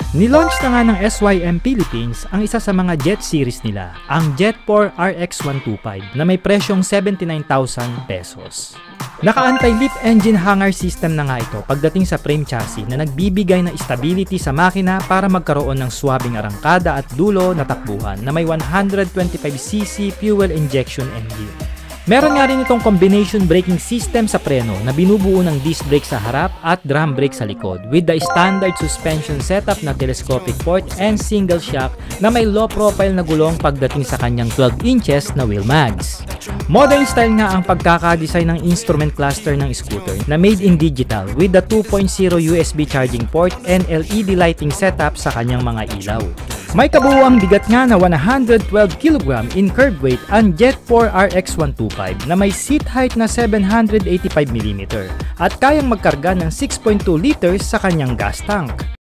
Nilaunch na nga ng SYM Philippines ang isa sa mga jet series nila, ang Jet4 RX125 na may presyong 79,000 pesos. Naka-anti-leap engine hanger system na nga ito pagdating sa frame chassis na nagbibigay ng stability sa makina para magkaroon ng swabing arangkada at dulo na takbuhan na may 125cc fuel injection engine. Meron nga rin itong combination braking system sa preno na binubuo ng disc brake sa harap at drum brake sa likod with the standard suspension setup na telescopic port and single shock na may low profile na gulong pagdating sa kanyang 12 inches na wheel mags. Modern style nga ang pagkakadesign ng instrument cluster ng scooter na made in digital with the 2.0 USB charging port and LED lighting setup sa kanyang mga ilaw. May kabuuang bigat nga na 112 kg in curb weight ang Jet4 RX125 na may seat height na 785 mm at kayang magkarga ng 6.2 liters sa kanyang gas tank.